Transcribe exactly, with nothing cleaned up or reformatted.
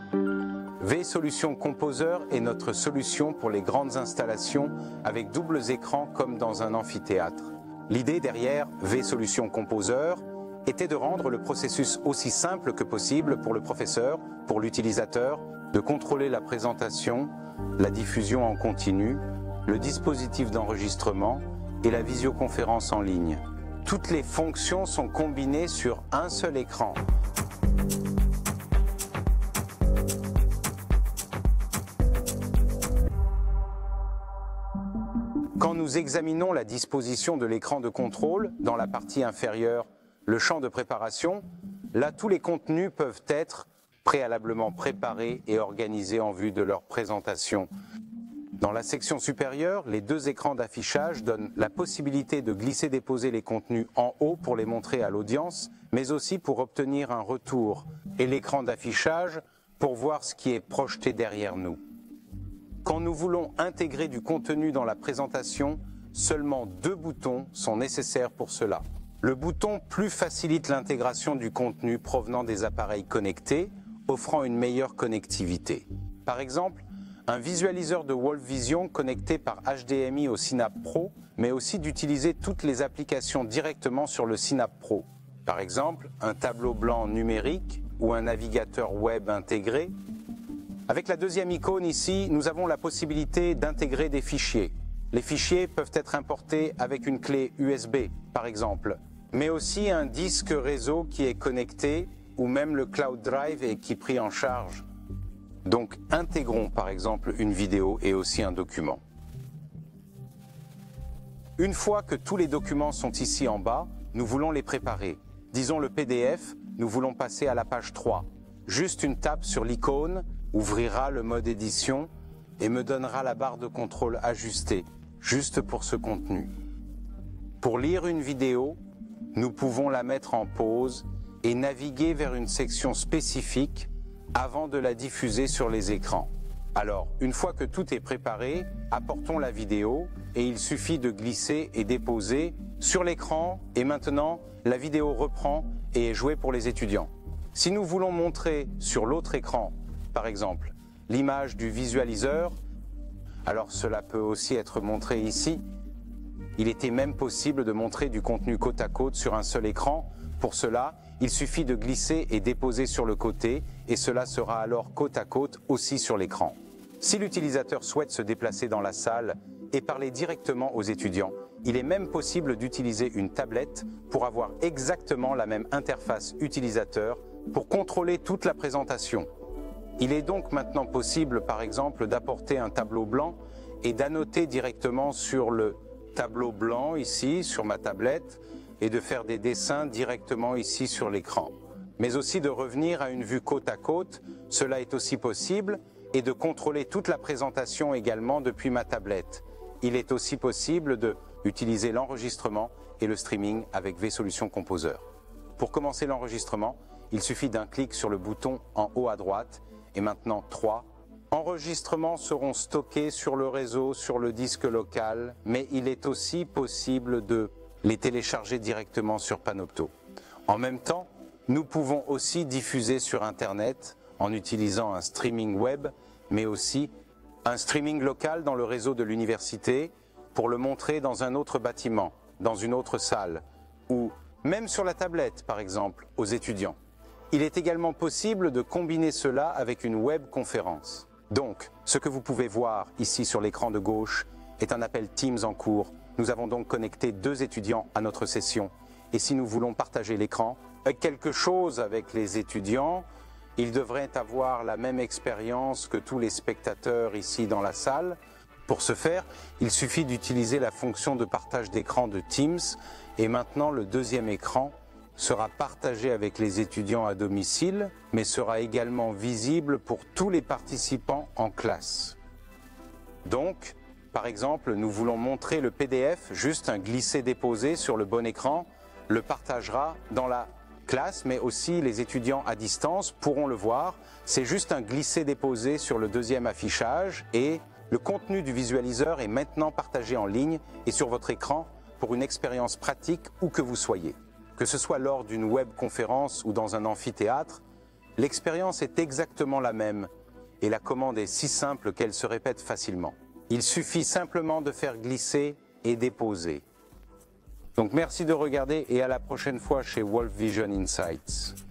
V-Solution Composer est notre solution pour les grandes installations avec doubles écrans comme dans un amphithéâtre. L'idée derrière V-Solution Composer était de rendre le processus aussi simple que possible pour le professeur, pour l'utilisateur, de contrôler la présentation, la diffusion en continu, le dispositif d'enregistrement et la visioconférence en ligne. Toutes les fonctions sont combinées sur un seul écran. Quand nous examinons la disposition de l'écran de contrôle, dans la partie inférieure, le champ de préparation, là tous les contenus peuvent être préalablement préparés et organisés en vue de leur présentation. Dans la section supérieure, les deux écrans d'affichage donnent la possibilité de glisser-déposer les contenus en haut pour les montrer à l'audience, mais aussi pour obtenir un retour, et l'écran d'affichage pour voir ce qui est projeté derrière nous. Quand nous voulons intégrer du contenu dans la présentation, seulement deux boutons sont nécessaires pour cela. Le bouton plus facilite l'intégration du contenu provenant des appareils connectés, offrant une meilleure connectivité. Par exemple, un visualiseur de Wolf Vision connecté par H D M I au Synapse Pro, mais aussi d'utiliser toutes les applications directement sur le Synapse Pro. Par exemple, un tableau blanc numérique ou un navigateur web intégré. Avec la deuxième icône ici, nous avons la possibilité d'intégrer des fichiers. Les fichiers peuvent être importés avec une clé U S B, par exemple, mais aussi un disque réseau qui est connecté ou même le Cloud Drive est qui est pris en charge. Donc, intégrons par exemple une vidéo et aussi un document. Une fois que tous les documents sont ici en bas, nous voulons les préparer. Disons le P D F, nous voulons passer à la page trois. Juste une tape sur l'icône ouvrira le mode édition et me donnera la barre de contrôle ajustée, juste pour ce contenu. Pour lire une vidéo, nous pouvons la mettre en pause et naviguer vers une section spécifique avant de la diffuser sur les écrans. Alors, une fois que tout est préparé, apportons la vidéo et il suffit de glisser et déposer sur l'écran et maintenant, la vidéo reprend et est jouée pour les étudiants. Si nous voulons montrer sur l'autre écran, par exemple, l'image du visualiseur, alors cela peut aussi être montré ici. Il était même possible de montrer du contenu côte à côte sur un seul écran. Pour cela, il suffit de glisser et déposer sur le côté et cela sera alors côte à côte aussi sur l'écran. Si l'utilisateur souhaite se déplacer dans la salle et parler directement aux étudiants, il est même possible d'utiliser une tablette pour avoir exactement la même interface utilisateur pour contrôler toute la présentation. Il est donc maintenant possible, par exemple, d'apporter un tableau blanc et d'annoter directement sur le tableau blanc, ici, sur ma tablette, et de faire des dessins directement ici sur l'écran. Mais aussi de revenir à une vue côte à côte, cela est aussi possible, et de contrôler toute la présentation également depuis ma tablette. Il est aussi possible d'utiliser l'enregistrement et le streaming avec V-Solution Composer. Pour commencer l'enregistrement, il suffit d'un clic sur le bouton en haut à droite, et maintenant trois. Enregistrements seront stockés sur le réseau, sur le disque local, mais il est aussi possible de les télécharger directement sur Panopto. En même temps, nous pouvons aussi diffuser sur Internet en utilisant un streaming web, mais aussi un streaming local dans le réseau de l'université pour le montrer dans un autre bâtiment, dans une autre salle, ou même sur la tablette, par exemple, aux étudiants. Il est également possible de combiner cela avec une webconférence. Donc, ce que vous pouvez voir ici sur l'écran de gauche est un appel Teams en cours. Nous avons donc connecté deux étudiants à notre session. Et si nous voulons partager l'écran, quelque chose avec les étudiants, ils devraient avoir la même expérience que tous les spectateurs ici dans la salle. Pour ce faire, il suffit d'utiliser la fonction de partage d'écran de Teams. Et maintenant, le deuxième écran sera partagé avec les étudiants à domicile, mais sera également visible pour tous les participants en classe. Donc, par exemple, nous voulons montrer le P D F, juste un glisser-déposer sur le bon écran, le partagera dans la classe, mais aussi les étudiants à distance pourront le voir. C'est juste un glisser-déposer sur le deuxième affichage et le contenu du visualiseur est maintenant partagé en ligne et sur votre écran pour une expérience pratique où que vous soyez. Que ce soit lors d'une webconférence ou dans un amphithéâtre, L'expérience est exactement la même et la commande est si simple qu'elle se répète facilement. Il suffit simplement de faire glisser et déposer. Donc merci de regarder et à la prochaine fois chez Wolf Vision Insights.